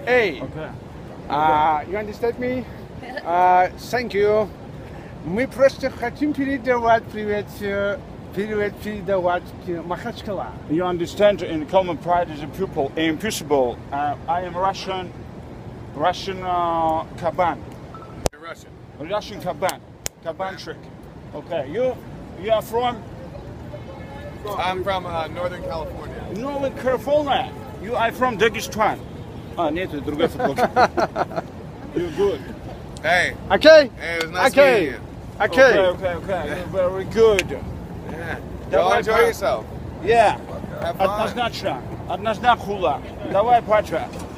Hey. Okay. You understand me? Thank you. Мы просто хотим передавать привет передавать Махачкала. You understand, in common pride as a pupil, impossible. I am Russian Kaban. You're Russian. Russian Kaban trick. Okay, you are from? I'm from Northern California. Northern California. You are from Dagestan. Нет, другая футболка. You're good. Hey. Okay. Hey, it was nice meeting you. Okay. Okay. You're very good. Yeah. Y'all enjoy yourself. Yeah. Have fun. Однозначно. Однозначно хула. Давай, Паша.